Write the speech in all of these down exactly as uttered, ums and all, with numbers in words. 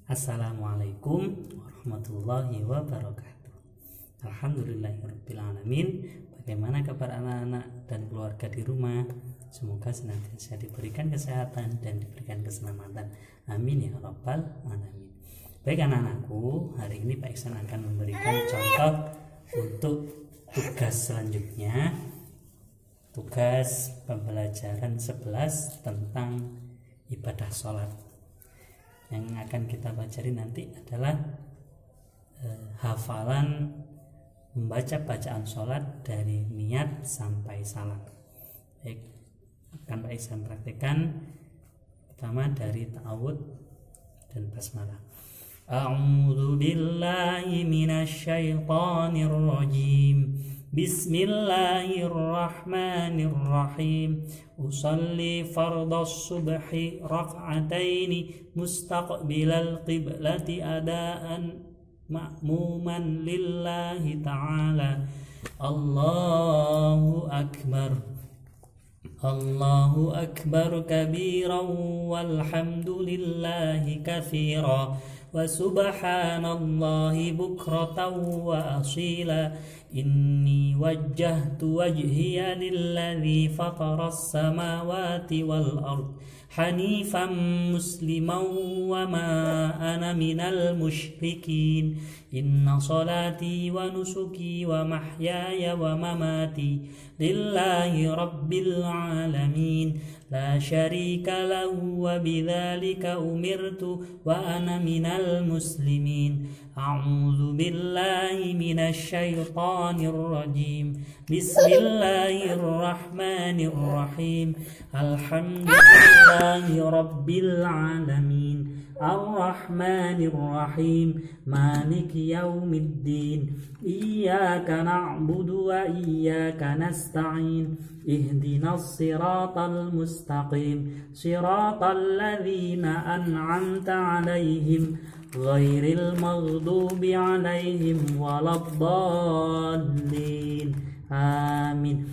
Assalamualaikum warahmatullahi wabarakatuh. Alhamdulillahirrabbilalamin. Bagaimana kabar anak-anak dan keluarga di rumah? Semoga senantiasa diberikan kesehatan dan diberikan keselamatan. Amin ya rabbal alamin. Baik anak-anakku, hari ini Pak Iksan akan memberikan contoh untuk tugas selanjutnya. Tugas pembelajaran sebelas tentang ibadah sholat. Yang akan kita pelajari nanti adalah eh, hafalan membaca bacaan sholat dari niat sampai salam. Baik, akan Pak Iksan praktekkan pertama dari ta'awud dan basmalah. A'udzu billahi minasyaitonir rajim. Bismillahirrahmanirrahim. Usalli fardhas subhi rak'ataini mustaqbilal qiblati adaan ma'muman lillahi ta'ala. Allahu akbar. Allahu akbar kabiran walhamdulillahi katsira wa subhanallahi bukratan wa asila. Inni wajjahtu wajhiya lilladzi fataras samawati wal ard hanifan musliman wa ma ana minal musyrikin. Inna salati wa nusuki wa mahyaya wa mamati lillahi rabbil alamin la syarika lahu wa bidzalika umirtu wa ana minal muslimin. A'udzu billahi minasy syaithanir rajim. Bismillahirrahmanirrahim. Alhamdulillahi rabbil alamin. Ar-Rahmanir Rahim. Maliki yaumiddin. Iyyaka na'budu wa iyyaka nasta'in. Ihdinas siratal mustaqim. Siratal ladzina an'amta 'alaihim ghairil maghdubi 'alaihim waladdallin. Amin.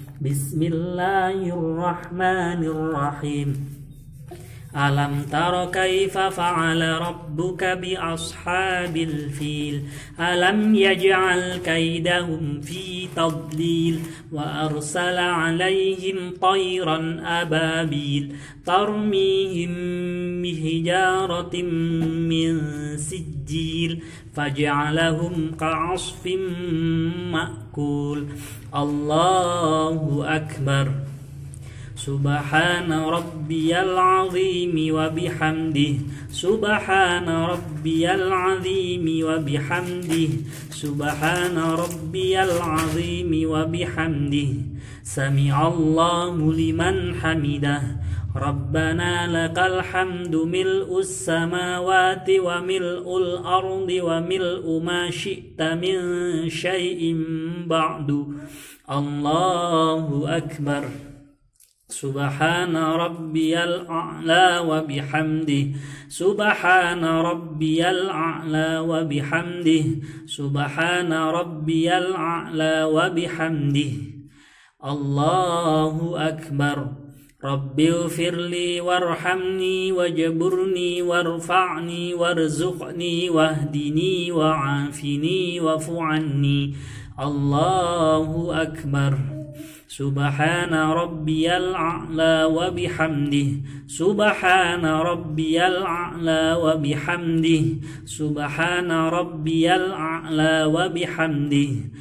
Bismillahirrahmanirrahim. Alam tara kaifa fa'ala rabbuka bi ashabil fil. Alam yaj'al kaidahum fi tadlil wa arsala 'alaihim tayran ababil tarmihim bihijaratin min sijil faj'alahum ka'asfin ma'kul. Allahu akbar. Subhana rabbiyal azim wa bihamdihi. Subhana rabbiyal azim wa bihamdihi. Subhana rabbiyal azim wa bihamdihi. Sami'allahu liman hamidah. Rabbana lakal hamdu mil'us samawati wa mil'ul ardi wa mil'u ma syi'ta min syai'in ba'du. Allahu akbar. Subhana rabbiyal a'la wa bihamdihi. Subhana rabbiyal a'la wa bihamdihi. Subhana rabbiyal a'la wa bihamdihi. Allahu akbar. Rabbighfirli warhamni wajburni warfa'ni warzuqni wahdini wa'afini wa'fu anni. Allahu akbar. Subhana rabbiyal a'la wa bihamdihi. Subhana rabbiyal a'la wa bihamdihi. Subhana rabbiyal a'la wa bihamdihi.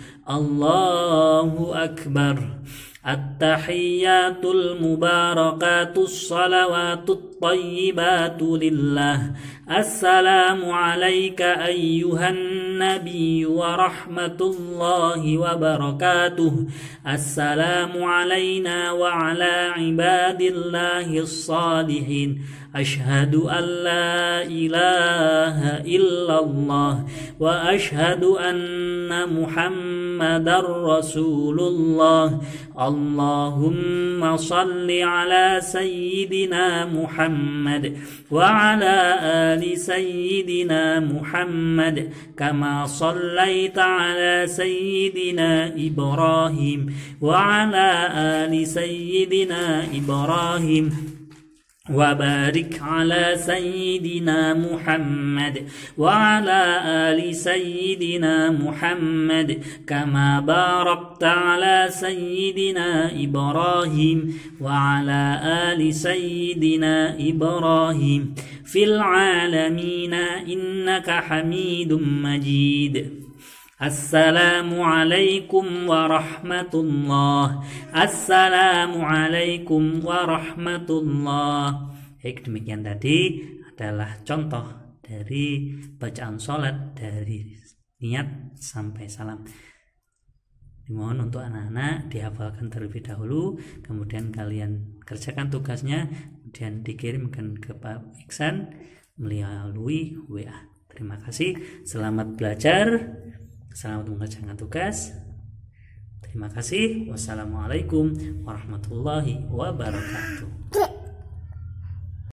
Allahu akbar. At-tahiyyatul mubarakatus salawatut tayyibatu lillah. Assalamu alayka ayyuhan nabiyyu wa rahmatullahi wa barakatuh. Assalamu alayna wa ala ibadillahis salihin. Ashhadu an la ilaha illallah wa ashhadu anna Muhammadar Rasulullah. Allahumma salli ala sayyidina Muhammad wa ala ali sayyidina Muhammad kama sallaita ala sayyidina Ibrahim wa ala ali sayyidina Ibrahim وبارك على سيدنا محمد وعلى آل سيدنا محمد كما باركت على سيدنا إبراهيم وعلى آل سيدنا إبراهيم في العالمين إنك حميد مجيد. Assalamualaikum warahmatullah. Assalamualaikum warahmatullah. Baik, demikian tadi adalah contoh dari bacaan sholat dari niat sampai salam. Dimohon untuk anak-anak dihafalkan terlebih dahulu, kemudian kalian kerjakan tugasnya, kemudian dikirimkan ke Pak Iksan melalui W A. Terima kasih, selamat belajar. Selamat mengerjakan tugas. Terima kasih. Wassalamualaikum warahmatullahi wabarakatuh.